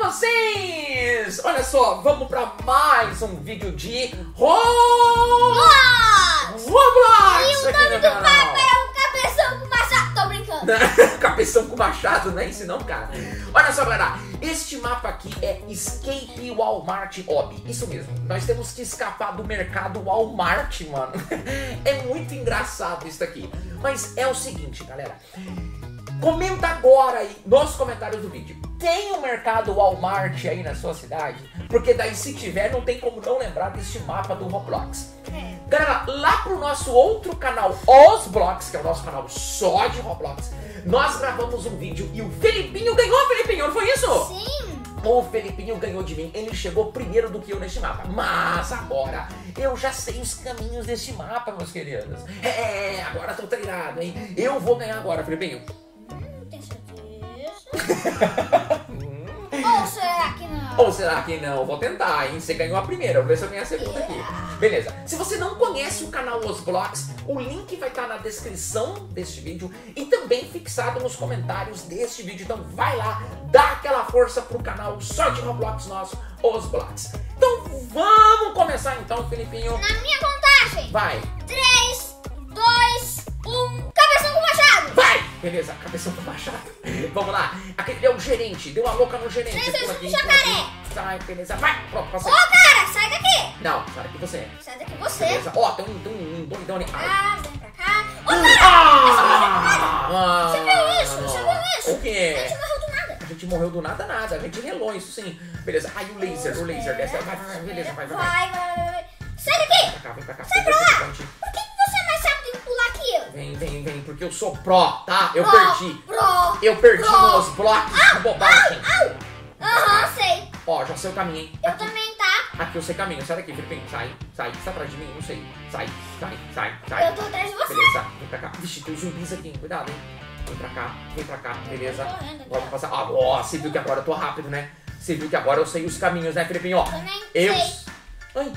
vocês? Olha só, vamos pra mais um vídeo de Roblox! E o nome do mapa é o Cabeção com Machado. Tô brincando. Cabeção com machado, não é isso não, cara. Olha só, galera, este mapa aqui é Escape Walmart Hobby. Isso mesmo, nós temos que escapar do mercado Walmart, mano. É muito engraçado isso aqui. Mas é o seguinte, galera. Comenta agora aí nos comentários do vídeo. Tem um mercado Walmart aí na sua cidade? Porque daí se tiver, não tem como não lembrar deste mapa do Roblox. Galera, lá pro nosso outro canal, Os Blox, que é o nosso canal só de Roblox, nós gravamos um vídeo e o Felipinho ganhou, Felipinho, não foi isso? Sim. O Felipinho ganhou de mim, ele chegou primeiro do que eu neste mapa. Mas agora, eu já sei os caminhos deste mapa, meus queridos. Agora tô treinado, hein? Eu vou ganhar agora, Felipinho. Tem certeza? Ou será que não? Ou será que não? Vou tentar, hein? Você ganhou a primeira, vou ver se eu ganho a segunda aqui. Beleza. Se você não conhece o canal Os Blox, o link vai estar na descrição deste vídeo e também fixado nos comentários deste vídeo. Então vai lá, dá aquela força pro canal só de Roblox nosso, Os Blox. Então vamos começar então, Felipinho. Na minha contagem. Vai. 3, 2, 1. Cabeção com Machado. Vai! Beleza, cabeção com machado. Vamos lá. Aquele é o gerente. Deu a louca no gerente. 3, 2, 1, Pula jacaré. aqui. Sai, beleza. Vai. Pronto, Ô, passei. cara, sai daqui. Não, sai daqui você. Sai daqui você. Beleza. Ó, tem um doidão ali. Ah, vem pra cá. Ô, cara. Você viu isso? Você viu isso? O quê? A gente morreu do nada. A gente morreu do nada, nada. A gente relou isso sim. Beleza. Aí o laser dessa. Vai, beleza, vai. Vai. Sai daqui. Vem pra cá. Sai pra lá. Por que você é mais rápido em pular que eu? Vem, porque eu sou pró, tá? Eu Pro, perdi. Eu perdi nos blocos de bobagem. Aham, sei. Ó, já sei o caminho, hein? Eu também, tá? Aqui eu sei o caminho. Sai daqui, Felipe. Sai. Você tá atrás de mim? Não sei. Sai. Eu tô atrás de você. Beleza, vem pra cá. Vixe, tem zumbis aqui, hein? Cuidado, hein? Vem pra cá, beleza. Agora vou passar. Ó, você viu que agora eu tô rápido, né? Você viu que agora eu sei os caminhos, né, Felipinho? Ó, Também eu. sei. Ai.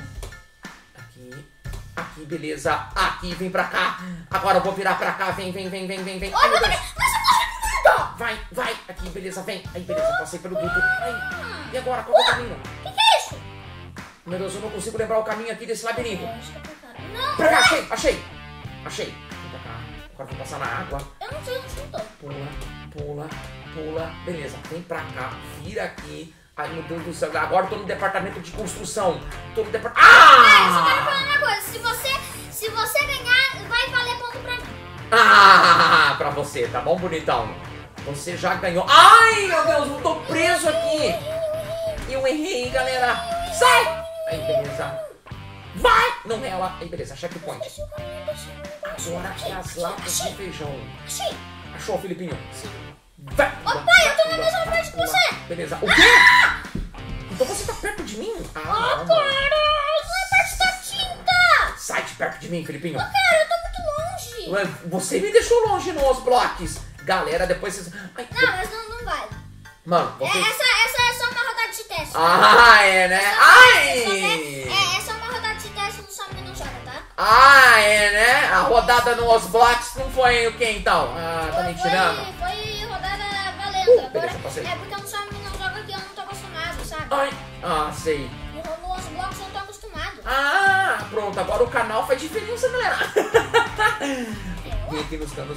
Aqui, beleza. Aqui, vem pra cá. Agora eu vou virar pra cá. Vem. Ô, Ai, meu meu Deus. Deus. Mas eu tô Vai. Aqui, beleza, vem. Aí, beleza, passei pelo duto. Ai. E agora, qual é o caminho? O que é isso? Meu Deus, eu não consigo lembrar o caminho aqui desse labirinto. Não, Pra cá, achei. Vem pra cá. Agora vou passar na água. eu não sei onde eu tô. Pula. Beleza, vem pra cá. Vira aqui. Ai, meu Deus do céu. Agora eu tô no departamento de construção. Tô no departamento... Só quero falar uma coisa. Se você ganhar, vai valer ponto pra mim. Pra você, tá bom, bonitão? Você já ganhou. Ai, meu Deus, eu tô preso aqui. Eu errei, galera. Sai! Aí, beleza. Vai! Não rela. Aí, beleza, checkpoint. Agora é as latas de feijão. Achei. Achou, Felipinho? Vai! Ô, pai, eu tô na mesma parte que você. Beleza. O quê? Então você tá perto de mim? Ô, Não, cara, mano. isso é parte da tinta. Sai de perto de mim, Felipinho. Ô, cara, eu tô muito longe. Ué, você me deixou longe nos blocos. Galera, depois vocês... Ai, Não, mas não vale. mano, você... Essa é só uma rodada de teste. É, né? Ai! Essa é uma rodada de teste, não sabe que não joga, tá? É, né? A rodada nos blocos não foi o que então? Tá me tirando? Foi rodada valendo. Agora, beleza, passei. é porque eu não sabe que não joga aqui, eu não tô acostumado, sabe? Ai, sei. Nos blocos eu não tô acostumado. Pronto, agora o canal faz diferença, galera. Vem aqui nos canos.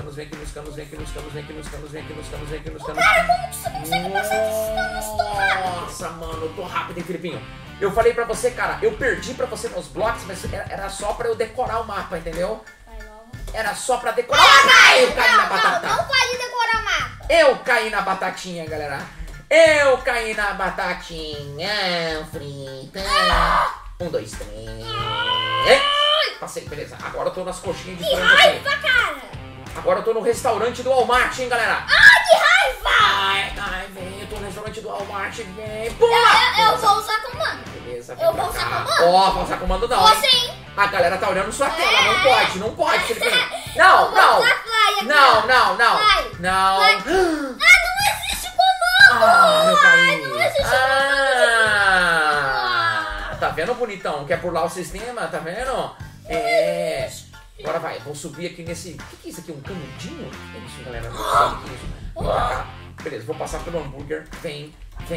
Cara, como que você consegue passar desses canos tão rápido? Nossa, mano, eu tô rápido, hein, Felipinho? Eu falei pra você, cara, eu perdi pra você nos blocos, mas era só pra eu decorar o mapa, entendeu? Vai logo. Era só pra decorar. Eu caí na batata. Não pode decorar o mapa. Eu caí na batatinha, galera. Eu caí na batatinha frita. 1, 2, 3. Passei, beleza. Agora eu tô nas coxinhas de Que frango. raiva, cara. Agora eu tô no restaurante do Walmart, hein, galera. Que raiva. Ai, vem. Eu tô no restaurante do Walmart, vem. Pula. Eu vou usar comando. Beleza, Eu vem vou pra usar cá. comando. Ó, vou usar comando não, Você, hein. hein? A galera tá olhando sua tela. Não pode, Felipinho. Eu vou Não. usar fly aqui. Não. Vai. Não. Vai. Não existe comando. Eu caí. Não existe Tá vendo, bonitão? Quer burlar o sistema? Tá vendo? Agora vai, vou subir aqui nesse... O que é isso aqui? Um canudinho? O que é isso, galera? Não sei o que é isso. Vem pra cá. Beleza, vou passar pelo hambúrguer. Vem.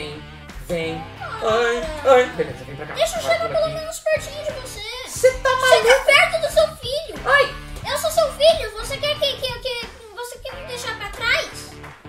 Ai. Beleza, vem pra cá. Deixa eu chegar pelo menos pertinho de você. Você tá maluco? Chega perto do seu filho. Ai. Eu sou seu filho. Você quer você quer me deixar pra trás?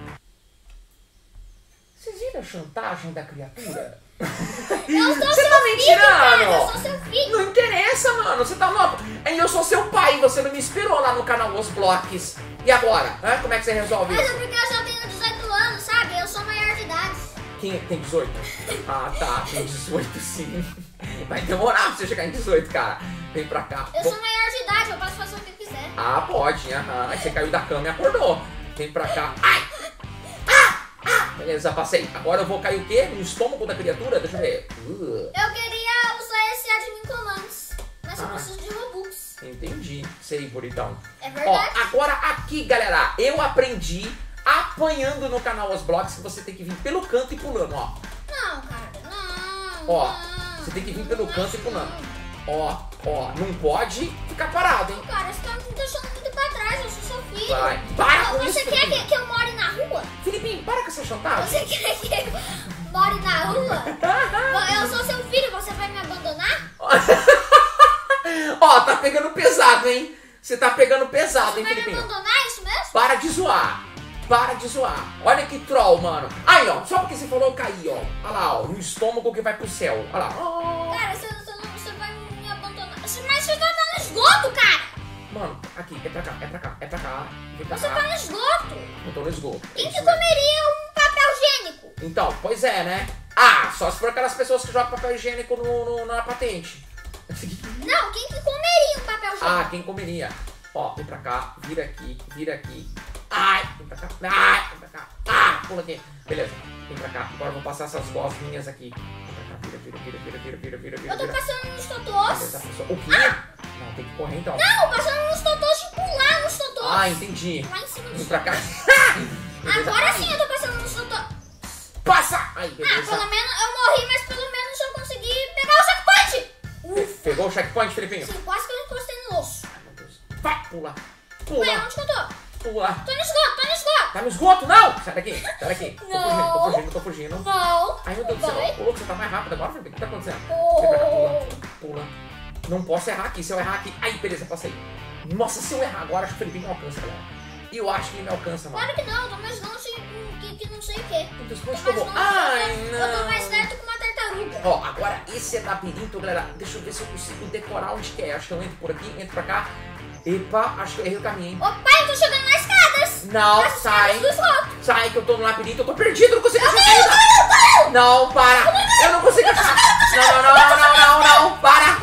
Vocês viram a chantagem da criatura? Eu sou Você seu tá me filho, cara. tirando? Eu sou seu filho. Não interessa, mano. Você tá louco? Eu sou seu pai. Você não me esperou lá no canal Os Blocks. E agora? Como é que você resolve Mas isso? é porque eu já tenho 18 anos, sabe? Eu sou maior de idade. Quem tem 18? Ah, tá. Tem 18 sim. Vai demorar pra você chegar em 18, cara. Vem pra cá. Eu sou maior de idade, eu posso fazer o que eu quiser. Ah, pode. Aham. Aí você caiu da cama e acordou. Vem pra cá. Ai! Beleza, passei. Agora eu vou cair o quê? No estômago da criatura? Deixa eu ver. Eu queria usar esse Admin Commands, mas eu preciso de Robux. Entendi. Sei, bonitão. É verdade. Ó, agora aqui, galera, eu aprendi apanhando no canal Os Blocks que você tem que vir pelo canto e pulando, ó. Não, cara, não. Ó, não, você tem que vir pelo não canto é e pulando. assim. Ó, não pode ficar parado, hein? Cara, você tá me deixando muito pra trás, eu sou seu filho. Vai, para com Você isso, quer Filipinho. que eu more na rua? Filipinho, para com essa chantagem. Você quer que eu more na rua? Eu sou seu filho, você vai me abandonar? Ó, tá pegando pesado, hein? Você tá pegando pesado, Você hein, vai me Filipinho? abandonar, é isso mesmo? Para de zoar. Para de zoar. Olha que troll, mano. Aí, ó, só porque você falou eu caí, ó. Olha lá, ó, no estômago que vai pro céu. Olha lá. Cara, você vai me abandonar. Mas você tá no esgoto, cara! Mano, aqui, é pra cá. Vem pra Você cá. tá no esgoto! Eu tô no esgoto. Quem É que isso mesmo. comeria um papel higiênico? Então, pois é, né? Ah, só se for aquelas pessoas que jogam papel higiênico na patente. Não, quem que comeria um papel higiênico? Ah, quem comeria? Ó, vem pra cá, vira aqui. Ai, vem pra cá. Ai, vem pra cá. Ah, pula aqui. Beleza, vem pra cá. Agora eu vou passar essas gosminhas aqui. Vem pra cá, vira. Eu tô passando nos totôs. Beleza, passou. O quê? Não, tem que correr então. Não, passando nos totôs de pular nos totôs. Ah, entendi. Lá em cima Vem dos pra cá. Beleza. Agora Ai, sim eu tô passando nos totôs. Passa! Aí, Ah, beleza. pelo menos eu morri, mas pelo menos eu consegui pegar o checkpoint. Pegou o checkpoint, Felipinho? Sim, quase que eu encostei no osso. Ai, meu Deus. Vai, pula. Ué, onde que eu tô? Pula. Tô no esgoto. Tá no esgoto? Não! Sai daqui. Não. Tô fugindo. Não. Ai, meu Deus do Vai. céu. Ô, louco, você tá mais rápido agora, Felipe? O que tá acontecendo? Oh. Vem pra cá, pula. Não posso errar aqui. Se eu errar aqui... Aí, beleza, passei. Nossa, se eu errar agora, acho que o Felipe me alcança, galera. E eu acho que ele me alcança, mano. Claro que não, eu tô mais longe que não sei o quê. Meu Deus, Tô onde que eu mais vou? longe, Ai, eu tô não. mais perto que uma tartaruga. Ó, agora esse é labirinto, galera. Deixa eu ver se eu consigo decorar onde que é. Acho que eu entro por aqui, entro pra cá. Epa, acho que eu errei o caminho, hein? Ô pai, eu tô chegando nas escadas. Não, Nas sai. escadas do esgoto. Sai que eu tô no labirinto, eu tô perdido, eu não consigo achar saída. Não, para. Eu não consigo achar. Não.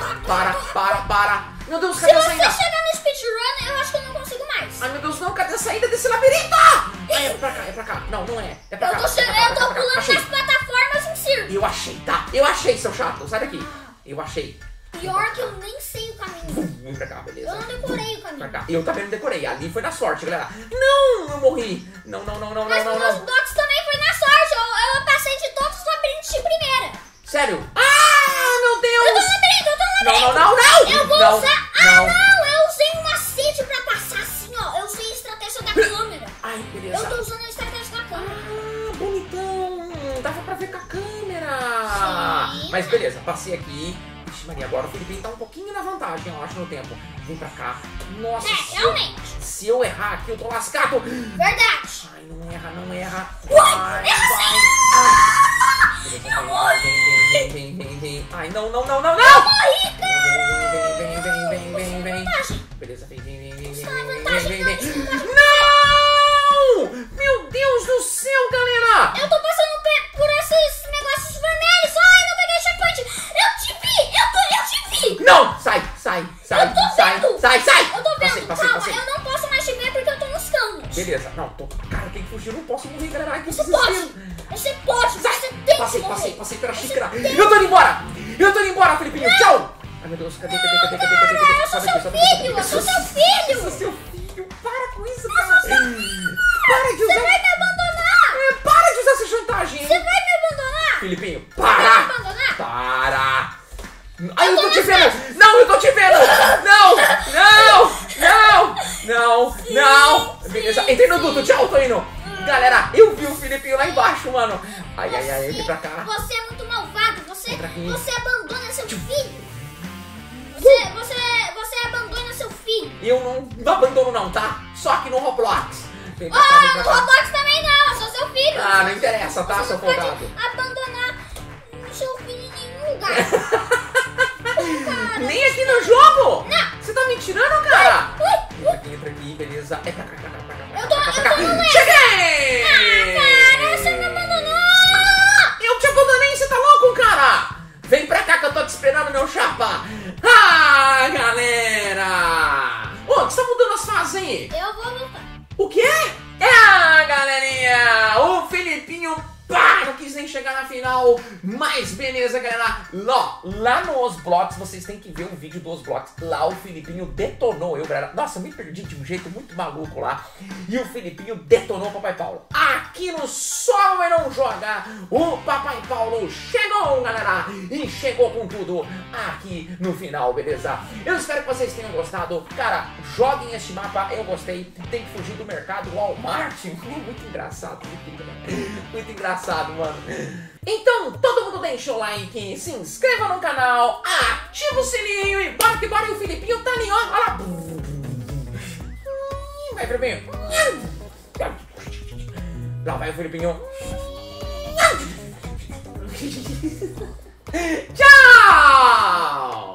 Para. Meu Deus, Se cadê a você saída? chegar no speedrun, eu acho que eu não consigo mais. Ai, meu Deus, não, cadê a saída desse labirinto? Ai, é pra cá. Não é. É pra cá. Eu tô pulando Achei. nas plataformas em círculo. Eu achei, tá? Eu achei, seu chato. Sai daqui. Eu achei. Pior que eu nem sei o caminho. Vem pra cá, beleza. Eu não decorei o Pra caminho. cá. Eu também não decorei. Ali foi na sorte, galera. Não, eu morri. Não. Mas meus docs também foi na sorte. Eu passei de todos os labirintos de primeira. Sério? Ah, meu Deus. Eu tô no labirinto. Não. Eu vou Não. usar... Não. Eu usei um macete pra passar assim, ó. Eu usei a estratégia da câmera. Ai, beleza. Eu tô usando a estratégia da câmera. Ah, bonitão. Dava pra ver com a câmera. Sim. Mas beleza, passei aqui. Vixe, Maria, agora o Felipe tá um pouquinho na vantagem, eu acho, no tempo. Vem pra cá. Nossa, Realmente. se eu errar aqui, eu tô lascado. Verdade. Ai, não erra. Uai, eu sei. Beleza, Eu morri. vem. Ai, não. Eu morri, cara. Vem. Vantagem. Beleza, vem. Está na vantagem. Não! Meu Deus do céu, galera! Eu tô passando por esses negócios vermelhos. Ai, não peguei checkpoint. Eu te vi. Não! Sai! Eu tô vendo. Sai! Eu tô vendo. Passei. Calma, eu não posso mais te ver porque eu tô nos canos. Beleza, não, cara, tem que fugir, eu não posso morrer, galera. Ai, que Você desespero. pode. Você tem que morrer. Passei pela xícara. Eu tô indo embora, Felipinho, tchau! Ai, meu Deus, cadê? Eu sou seu filho. Eu sou seu filho, para com isso, cara. Para de Você usar... vai me abandonar. Para de usar essa chantagem, hein? Você vai me abandonar. Felipinho, Você vai me para! abandonar. Para! Ai, eu tô te vendo! Não, eu tô te vendo! Não! Beleza, entrei no duto, tchau, tô indo! Galera, eu vi E o Filipinho lá embaixo, mano. Ai, vem pra cá. Você é muito malvado. Você abandona seu filho. Você abandona seu filho. Eu não abandono não, tá? Só aqui no Roblox. Vem pra cá, no Roblox também não. Eu sou seu filho. Ah, não interessa, tá, seu folgado? Pode abandonar seu filho em nenhum lugar. Nem aqui no jogo? Não. Você tá me tirando, cara? Entra aqui, beleza. É pra cá. Eu tô Cheguei! Cara, você me abandonou. Eu te abandonei, você tá louco, cara? Vem pra cá que eu tô te esperando, meu chapa. Ah, galera! Ô, você tá mudando as fases aí? Eu vou voltar. O quê? Galerinha! O Filipinho, não quis nem chegar na final. Mas beleza, galera. Lá nos blocos, vocês têm que ver um vídeo dos blocos. Lá o Filipinho detonou eu, galera. Nossa, eu me perdi de um jeito muito maluco lá. E o Filipinho detonou o Papai Paulo. Aqui no Solo e Não Joga, o Papai Paulo chegou, galera. E chegou com tudo aqui no final, beleza? Eu espero que vocês tenham gostado. Cara, joguem este mapa, eu gostei. Tem que fugir do mercado Walmart. Muito engraçado, muito engraçado, mano. Então, todo mundo deixa o like, se inscreva no canal, ativa o sininho e bora que bora. E o Filipinho tá ali, ó. Olha lá. Vai, Filipinho. Lá vai o Filipinho. Tchau!